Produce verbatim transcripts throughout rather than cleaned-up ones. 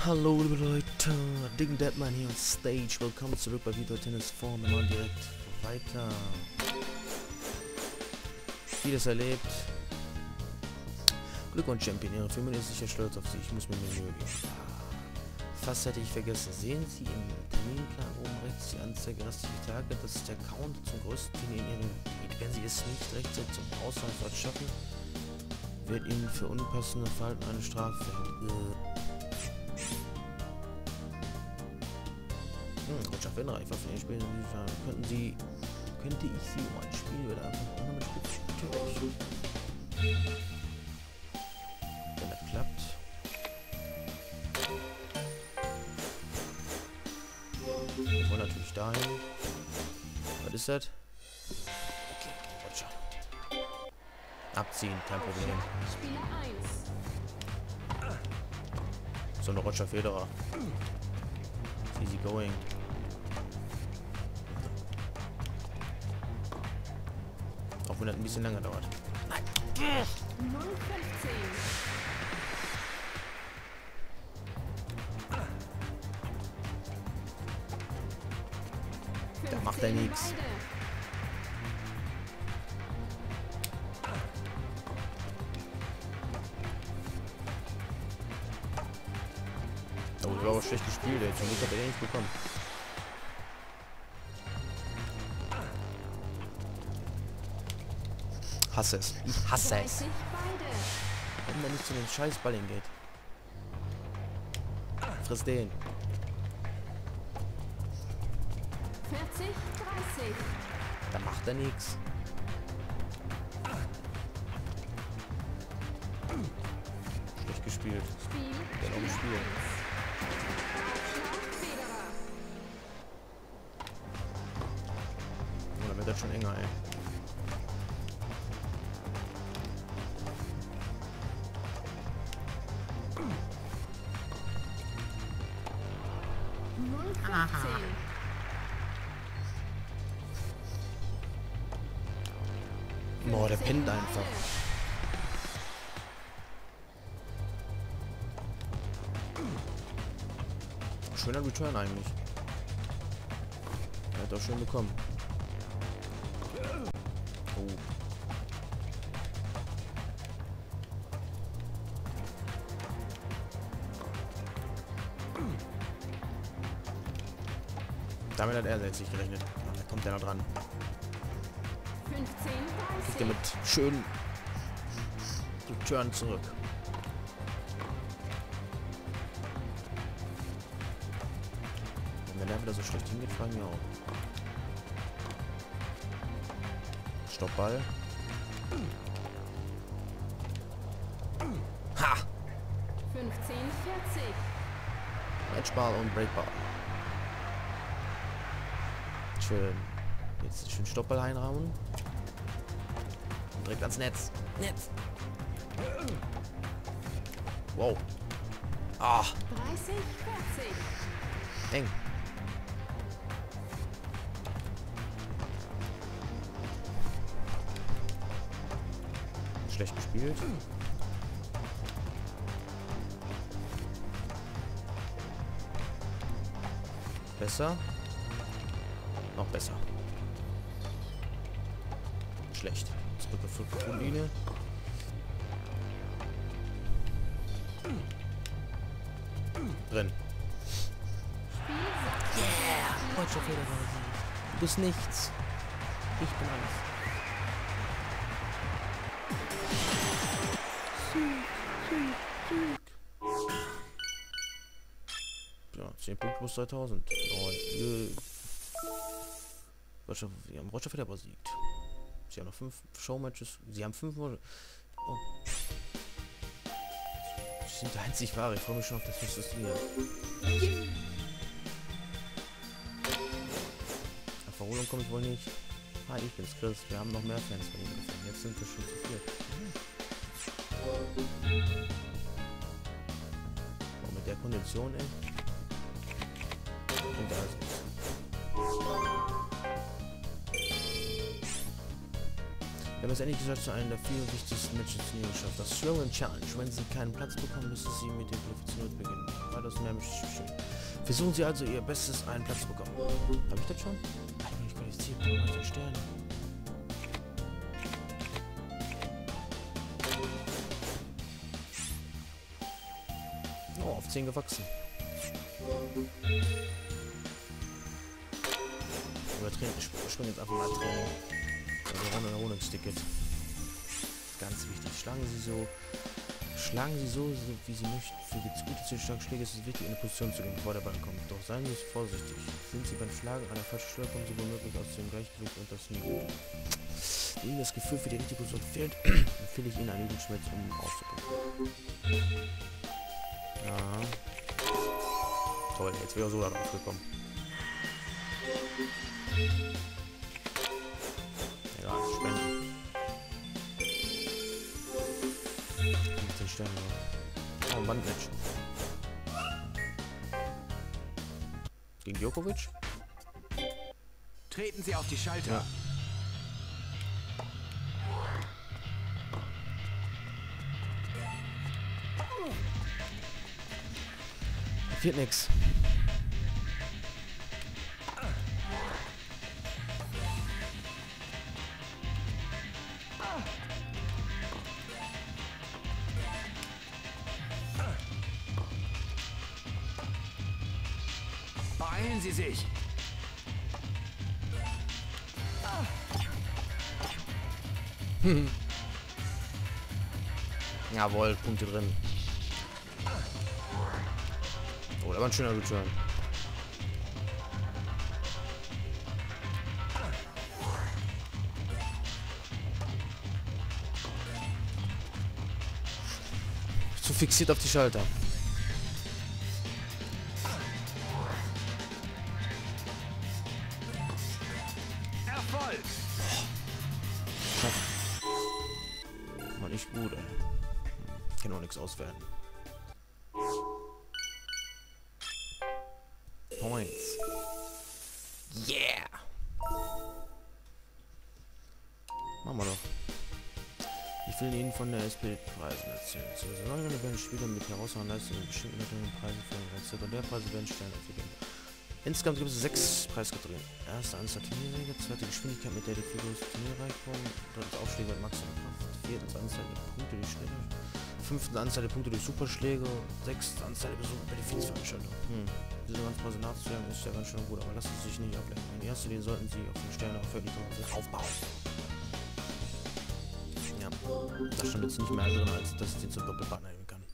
Hallo liebe Leute, Dicken Deadman hier on Stage. Willkommen zurück bei Video Tennis Form. Wir machen direkt weiter. Vieles erlebt. Glückwunsch Champion, Ihre Firma ist sicher stolz auf Sie. Ich muss mir Mühe geben. Fast hätte ich vergessen. Sehen Sie im Terminplan oben rechts die Anzeige restliche Tage. Das ist der Count zum größten Turnier in Ihrem Gebiet. Wenn Sie es nicht rechtzeitig zum Auslandsort schaffen, wird Ihnen für unpassende Verhalten eine Strafe verhängt. Hm, Roger Federer, ich war von den Spielen, könnten Sie, könnte ich Sie um ein Spiel oder einfach ohne mit Spiel. Wenn das klappt. Wir wollen natürlich dahin. Was ist das? Okay, Roger. Abziehen, kein Problem. So eine Roger Federer. Easy going. Auch wenn das ein bisschen länger dauert. Nein. Da macht er nichts. Oh, das war aber schlecht gespielt, ey. Zum Glück hat er eh nicht bekommen. Hasse es. Ich hasse es. Wenn man nicht zu den scheiß Ball hingeht. Friss den. vierzig, dreißig. Da macht er nichts. Schlecht gespielt. Der noch gespielt. Oh, dann wird das schon enger, ey. Boah, der pinnt einfach. Schöner Return eigentlich. Er hat auch schön bekommen. Oh. Damit hat er jetzt nicht gerechnet. Da kommt er noch dran. Kriegt er mit schönen Return zurück. Wenn der wieder so schlecht hingeht, fragen wir auch. Stoppball. Ha! fünfzehn, vierzig. Matchball und Breakball. Schön. Jetzt schön Stoppball einrauen. Und direkt ans Netz. Netz. Wow. Ah. dreißig, vierzig. Eng. Schlecht gespielt. Besser. Noch besser. Schlecht. Zurück auf die Linie. Drin. Yeah! Roger Federer. Du bist nichts. Ich bin alles. Ja, zehn Punkte plus dreitausend. Oh, Roger, wir haben Roger Federer besiegt. Sie haben noch fünf Showmatches. Sie haben fünf. Oh. Sie sind der einzig wahre. Ich freue mich schon auf das nächste Turnier. Auf Verholung komme ich wohl nicht. Hi, ich bin's Chris. Wir haben noch mehr Fans von ihm gefunden. Jetzt sind wir schon zu viert. Oh, mit der Kondition, ey. Und da ist es. Wir haben es endlich gesagt zu einem der vier wichtigsten Matches in geschafft. Das Throwing Challenge. Wenn Sie keinen Platz bekommen, müssen Sie mit dem Qualifikation beginnen. Weiter alles mehr möchte ich schön. Versuchen Sie also Ihr Bestes, einen Platz zu bekommen. Habe ich das schon? Ach, ich bin nicht qualifiziert. neunzehn Sterne. Oh, auf zehn gewachsen. Wir springen jetzt einfach mal Training. Also Runde Erholungsticket. Ganz wichtig. Schlagen Sie so. Schlagen Sie so, so wie Sie möchten. Für die gute zu starken Schläge ist es wichtig, in eine Position zu gehen, bevor der Ball kommt. Doch seien Sie vorsichtig. Sind Sie beim Schlagen an der falschen Stelle, kommen Sie womöglich aus dem Gleichgewicht und das nie gut. Wenn Ihnen das Gefühl für die richtige Position fehlt, empfehle ich Ihnen einen Übungsschmerz, um auszuprobieren. Ja. Toll, jetzt wäre so darauf gekommen. Egal, spenden. fünfzehn Sterne. Oh, ein Bandmatch. Gegen Djokovic? Treten Sie auf die Schalter. Ja. Fehlt nix. Beeilen Sie sich. Hm. Jawohl, Punkte drin. Oh, da war ein schöner Return. Zu fixiert auf die Schalter. Erfolg. Mal nicht gut, ey. Kann auch nichts auswerten. Points. Yeah! Machen wir doch. Ich will Ihnen von der S P-Preisen erzählen. Zu Saison werden Spieler mit herausragenden Leistungen und bestimmten Mitteln Preise für die Sekundärpreise werden Stellen aufgegeben. Insgesamt gibt es sechs Preiskategorien. Erste Anzahl Turniersiege, zweite Geschwindigkeit, mit der die Figuren Turnierreich kommen, drittens Aufschläge mit Maximum Kraft, viertens Anzahl der Punkte durch Schläge, fünftens Anzahl der Punkte durch Superschläge, sechstens Anzahl der Besucher bei der Benefiz-Veranstaltung. Hm. Diese ganze Preise nachzujagen ist ja ganz schön gut, aber lassen Sie sich nicht ablenken. In erster Linie sollten Sie auf den Sterne auf Verliebung aufbauen. Ja, da stand jetzt nicht mehr drin, als dass ich den zum Doppelpartner nehmen kann.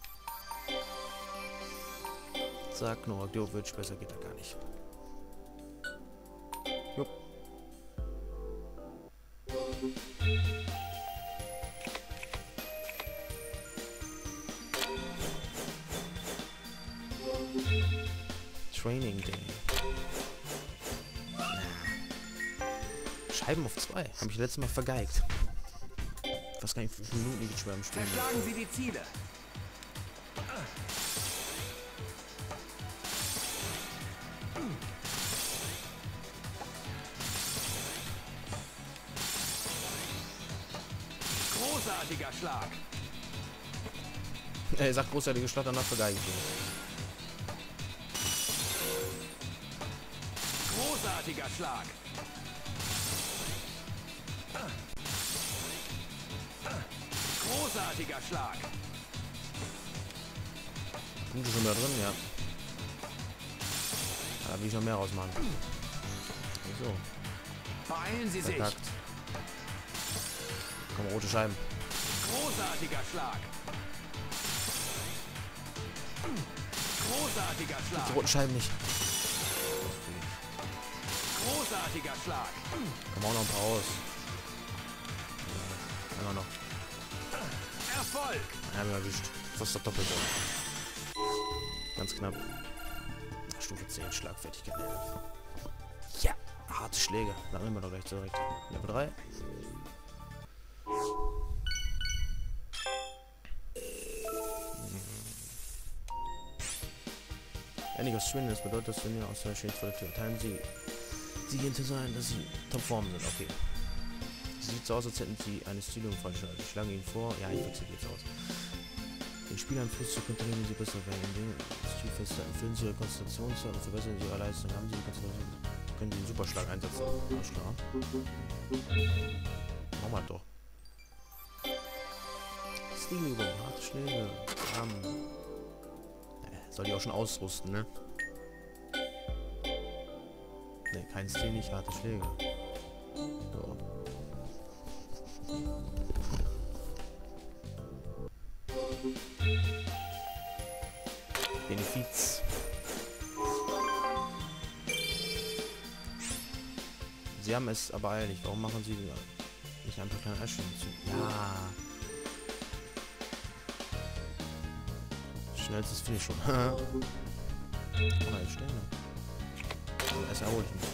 Sagt Novak Djokovic, besser geht er gar nicht. Jupp. Training Day. Scheiben auf zwei. Habe ich letztes Mal vergeigt. Ich weiß gar nicht, wie viele Minuten die Schwärmen stehen. Verschlagen Sie die Ziele. Großartiger Schlag. Er sagt großartige Schlag, danach vergeige ich ihn. Großartiger Schlag. Großartiger Schlag. Punkte schon mehr drin, ja. Da will ich noch mehr rausmachen. So. Beeilen Sie sich. Verkackt. Komm, rote Scheiben. Großartiger Schlag. Großartiger Die Schlag. roten Scheiben nicht. Großartiger Schlag. Kommen auch noch ein paar raus. Ja, immer noch. Erfolg. Ja, hab ich erwischt. Fast doch doppelt. Ganz knapp. Stufe zehn, Schlagfertigkeit elf. Ja, harte Schläge. Da nehmen wir doch gleich direkt. Level drei. Einiges Schwindeln, das bedeutet, dass wenn ihr aus der Schild vor der Tür teilen Sie, Sie gehen zu sein, dass Sie Topform sind. Okay. Sieht so aus, als hätten Sie eine Stilium freigeschaltet. Ich schlage Ihnen vor. Ja, ich wechsle jetzt aus. Den Spielern Fuß zu kontrollieren, Sie besser werden, indem Sie festhalten. Füllen Sie Ihre Konzentration zu und verbessern Sie Ihre Leistung. Haben Sie die Konzentration? Können Sie den Superschlag einsetzen? Alles klar. Machen wir doch. Stilübung, harte Schläge. Ähm, soll die auch schon ausrüsten, ne? Ne, kein Stil, nicht harte Schläge. So. Benefiz. Sie haben es aber eilig. Warum machen Sie nicht ein paar kleine Einstellungen zu? Ja. Schnellstes Finish schon. Oh nein, Sterne. Also erst erhole ich mich.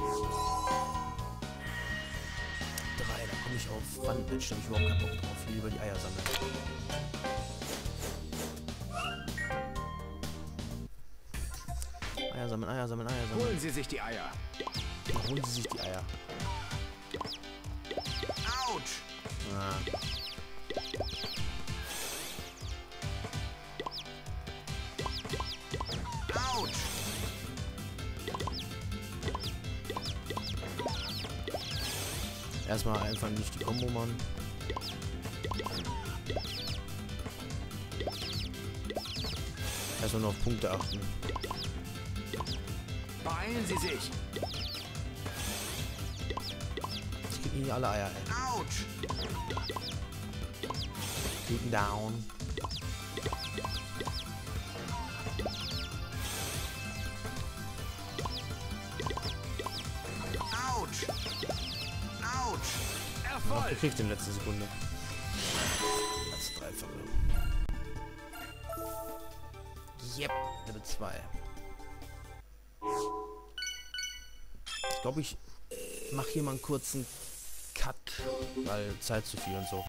Drei, da komme ich auf Wand. Mensch, da habe ich überhaupt keinen Bock drauf. Ich will lieber die Eier sammeln. Eier sammeln, Eier sammeln, Eier sammeln. Holen Sie sich die Eier. Holen Sie sich die Eier. Autsch! Ah. Autsch! Erstmal einfach nicht die Kombo machen. Erstmal nur auf Punkte achten. Beeilen Sie sich! Ich krieg nie alle Eier, ey. Autsch! Gegen down. Autsch! Autsch! Noch Erfolg! gekriegt in letzter Sekunde. Als Dreifache. Yep, Level zwei. Ich glaube, ich mache hier mal einen kurzen Cut, weil Zeit zu viel und so.